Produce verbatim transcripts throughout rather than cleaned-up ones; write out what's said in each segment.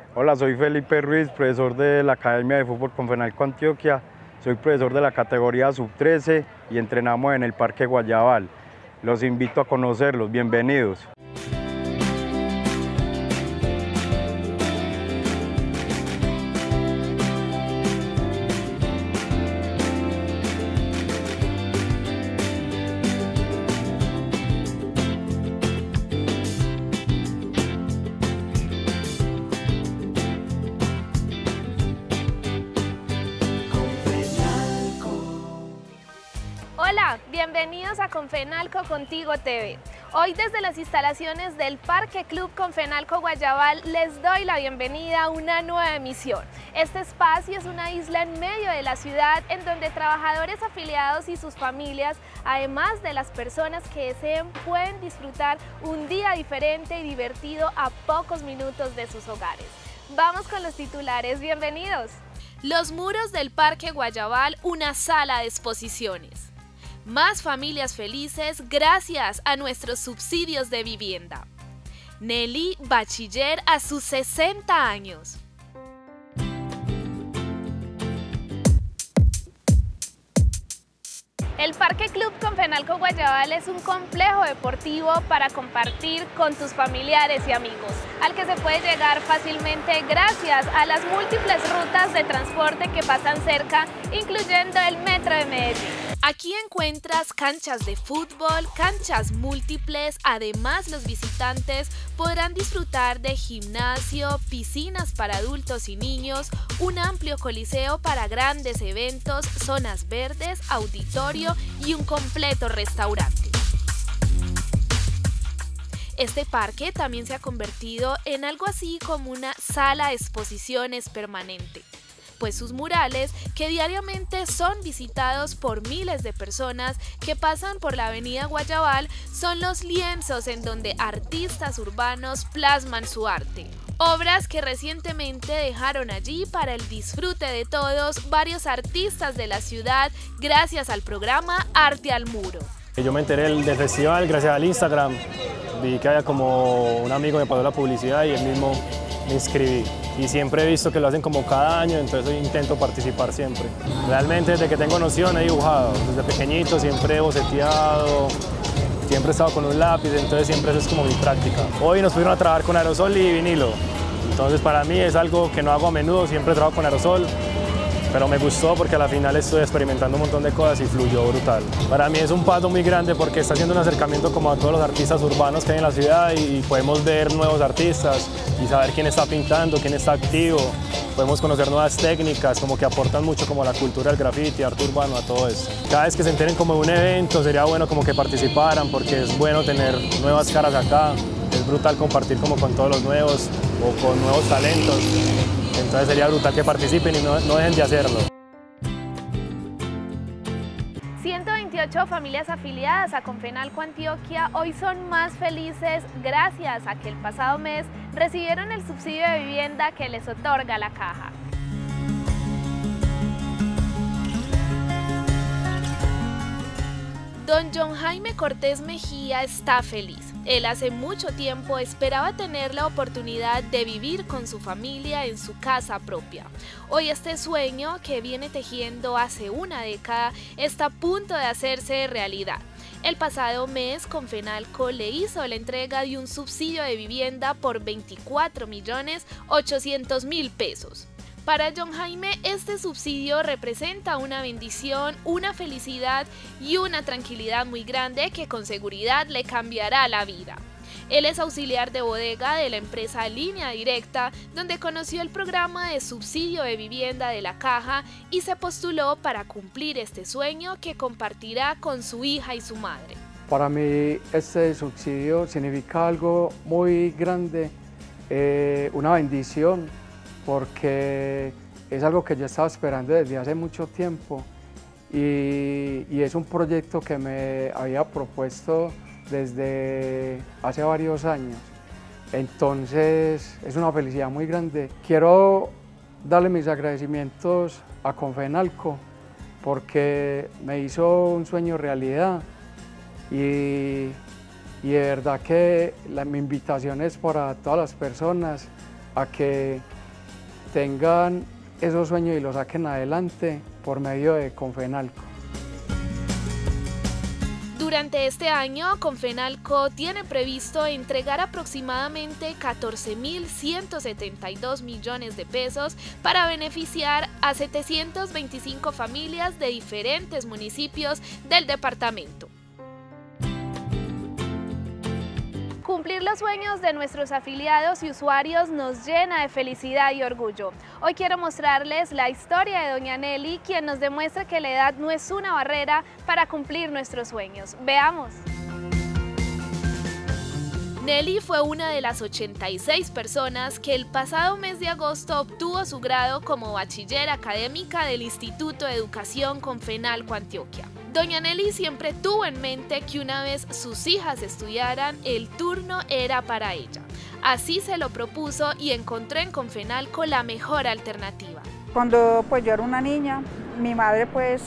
Hola, soy Felipe Ruiz, profesor de la Academia de Fútbol Confenalco Antioquia. Soy profesor de la categoría sub trece y entrenamos en el Parque Guayabal. Los invito a conocerlos, bienvenidos. Hola, bienvenidos a Confenalco Contigo T V. Hoy desde las instalaciones del Parque Club Confenalco Guayabal les doy la bienvenida a una nueva emisión. Este espacio es una isla en medio de la ciudad en donde trabajadores afiliados y sus familias, además de las personas que deseen, pueden disfrutar un día diferente y divertido a pocos minutos de sus hogares. Vamos con los titulares, bienvenidos. Los muros del Parque Guayabal, una sala de exposiciones. Más familias felices gracias a nuestros subsidios de vivienda. Nelly, bachiller a sus sesenta años. El Parque Club Confenalco Guayabal es un complejo deportivo para compartir con tus familiares y amigos, al que se puede llegar fácilmente gracias a las múltiples rutas de transporte que pasan cerca, incluyendo el Metro de Medellín. Aquí encuentras canchas de fútbol, canchas múltiples, además los visitantes podrán disfrutar de gimnasio, piscinas para adultos y niños, un amplio coliseo para grandes eventos, zonas verdes, auditorio y un completo restaurante. Este parque también se ha convertido en algo así como una sala de exposiciones permanente, pues sus murales, que diariamente son visitados por miles de personas que pasan por la avenida Guayabal, son los lienzos en donde artistas urbanos plasman su arte. Obras que recientemente dejaron allí para el disfrute de todos varios artistas de la ciudad gracias al programa Arte al Muro. Yo me enteré del festival gracias al Instagram, vi que había como un amigo me pasó la publicidad y él mismo me inscribí. Y siempre he visto que lo hacen como cada año, entonces intento participar siempre. Realmente desde que tengo noción he dibujado, desde pequeñito siempre he boceteado, siempre he estado con un lápiz, entonces siempre eso es como mi práctica. Hoy nos pusieron a trabajar con aerosol y vinilo, entonces para mí es algo que no hago a menudo, siempre trabajo con aerosol, pero me gustó porque a la final estoy experimentando un montón de cosas y fluyó brutal. Para mí es un paso muy grande porque está haciendo un acercamiento como a todos los artistas urbanos que hay en la ciudad y podemos ver nuevos artistas y saber quién está pintando, quién está activo. Podemos conocer nuevas técnicas como que aportan mucho como a la cultura del graffiti, arte urbano, a todo esto. Cada vez que se enteren como de un evento sería bueno como que participaran porque es bueno tener nuevas caras acá. Es brutal compartir como con todos los nuevos o con nuevos talentos. Entonces sería brutal que participen y no, no dejen de hacerlo. ciento veintiocho familias afiliadas a Confenalco Antioquia hoy son más felices gracias a que el pasado mes recibieron el subsidio de vivienda que les otorga la Caja. Don John Jaime Cortés Mejía está feliz. Él hace mucho tiempo esperaba tener la oportunidad de vivir con su familia en su casa propia. Hoy este sueño, que viene tejiendo hace una década, está a punto de hacerse realidad. El pasado mes, Confenalco le hizo la entrega de un subsidio de vivienda por veinticuatro millones ochocientos mil pesos. Para John Jaime, este subsidio representa una bendición, una felicidad y una tranquilidad muy grande que con seguridad le cambiará la vida. Él es auxiliar de bodega de la empresa Línea Directa, donde conoció el programa de subsidio de vivienda de la Caja y se postuló para cumplir este sueño que compartirá con su hija y su madre. Para mí este subsidio significa algo muy grande, eh, una bendición, porque es algo que yo estaba esperando desde hace mucho tiempo y, y es un proyecto que me había propuesto desde hace varios años. Entonces es una felicidad muy grande. Quiero darle mis agradecimientos a Confenalco porque me hizo un sueño realidad y, y de verdad que la, mi invitación es para todas las personas a que tengan esos sueños y los saquen adelante por medio de Confenalco. Durante este año, Confenalco tiene previsto entregar aproximadamente catorce mil ciento setenta y dos millones de pesos para beneficiar a setecientas veinticinco familias de diferentes municipios del departamento. Cumplir los sueños de nuestros afiliados y usuarios nos llena de felicidad y orgullo. Hoy quiero mostrarles la historia de doña Nelly, quien nos demuestra que la edad no es una barrera para cumplir nuestros sueños. Veamos. Nelly fue una de las ochenta y seis personas que el pasado mes de agosto obtuvo su grado como bachiller académica del Instituto de Educación Confenalco Antioquia. Doña Nelly siempre tuvo en mente que una vez sus hijas estudiaran, el turno era para ella. Así se lo propuso y encontró en Confenalco la mejor alternativa. Cuando pues yo era una niña, mi madre pues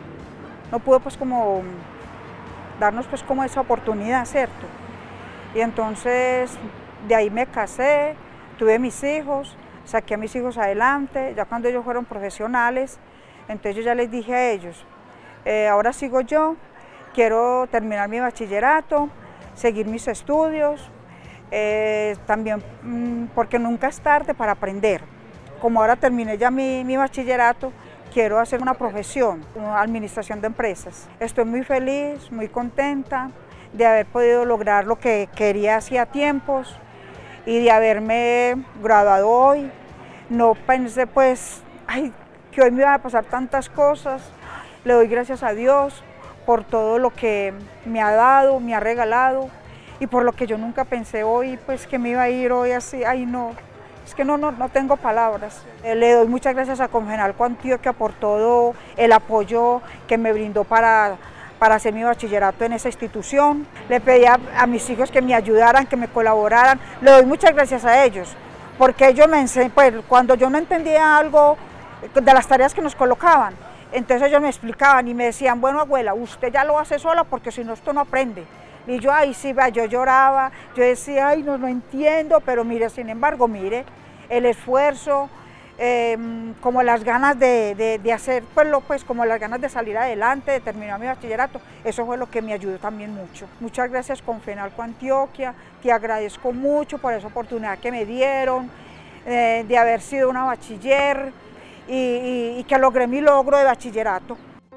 no pudo pues como darnos pues como esa oportunidad, ¿cierto? Y entonces de ahí me casé, tuve mis hijos, saqué a mis hijos adelante. Ya cuando ellos fueron profesionales, entonces yo ya les dije a ellos, eh, ahora sigo yo, quiero terminar mi bachillerato, seguir mis estudios, eh, también mmm, porque nunca es tarde para aprender. Como ahora terminé ya mi, mi bachillerato, quiero hacer una profesión, una administración de empresas. Estoy muy feliz, muy contenta de haber podido lograr lo que quería hacía tiempos y de haberme graduado hoy. No pensé pues, ay, que hoy me iban a pasar tantas cosas. Le doy gracias a Dios por todo lo que me ha dado, me ha regalado y por lo que yo nunca pensé hoy, pues que me iba a ir hoy así, ay no, es que no, no, no tengo palabras. Le doy muchas gracias a Confenalco Antioquia por todo el apoyo que me brindó para para hacer mi bachillerato en esa institución. Le pedí a, a mis hijos que me ayudaran, que me colaboraran. Le doy muchas gracias a ellos, porque ellos me enseñaron, pues cuando yo no entendía algo de las tareas que nos colocaban, entonces ellos me explicaban y me decían, bueno abuela, usted ya lo hace sola porque si no esto no aprende. Y yo, ay sí, yo lloraba, yo decía, ay no, no entiendo, pero mire, sin embargo, mire, el esfuerzo, Eh, como las ganas de, de, de hacer, pues, lo, pues como las ganas de salir adelante, de terminar mi bachillerato, eso fue lo que me ayudó también mucho. Muchas gracias Confenalco Antioquia, te agradezco mucho por esa oportunidad que me dieron, eh, de haber sido una bachiller y, y, y que logré mi logro de bachillerato.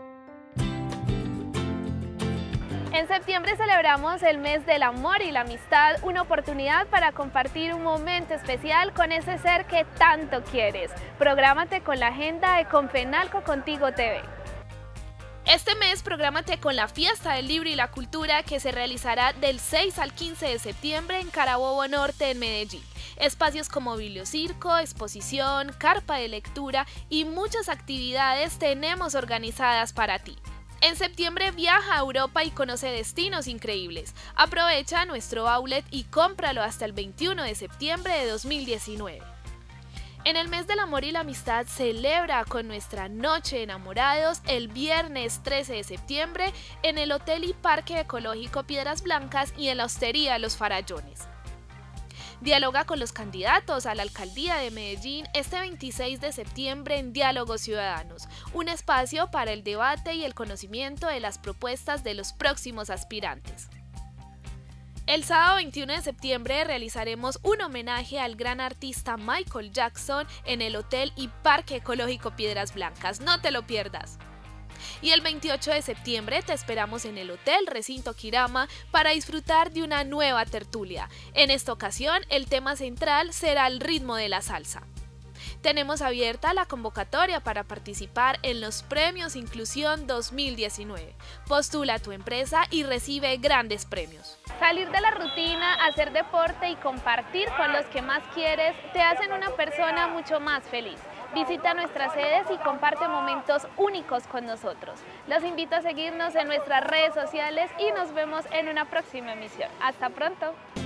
En septiembre celebramos el mes del amor y la amistad, una oportunidad para compartir un momento especial con ese ser que tanto quieres. Prográmate con la agenda de Confenalco Contigo T V. Este mes prográmate con la Fiesta del Libro y la Cultura que se realizará del seis al quince de septiembre en Carabobo Norte en Medellín. Espacios como bibliocirco, exposición, carpa de lectura y muchas actividades tenemos organizadas para ti. En septiembre viaja a Europa y conoce destinos increíbles. Aprovecha nuestro outlet y cómpralo hasta el veintiuno de septiembre de dos mil diecinueve. En el mes del amor y la amistad celebra con nuestra Noche de Enamorados el viernes trece de septiembre en el Hotel y Parque Ecológico Piedras Blancas y en la Hostería Los Farallones. Dialoga con los candidatos a la alcaldía de Medellín este veintiséis de septiembre en Diálogos Ciudadanos, un espacio para el debate y el conocimiento de las propuestas de los próximos aspirantes. El sábado veintiuno de septiembre realizaremos un homenaje al gran artista Michael Jackson en el Hotel y Parque Ecológico Piedras Blancas, no te lo pierdas. Y el veintiocho de septiembre te esperamos en el Hotel Recinto Quirama para disfrutar de una nueva tertulia. En esta ocasión, el tema central será el ritmo de la salsa. Tenemos abierta la convocatoria para participar en los Premios Inclusión dos mil diecinueve. Postula tu empresa y recibe grandes premios. Salir de la rutina, hacer deporte y compartir con los que más quieres te hacen una persona mucho más feliz. Visita nuestras sedes y comparte momentos únicos con nosotros. Los invito a seguirnos en nuestras redes sociales y nos vemos en una próxima emisión. ¡Hasta pronto!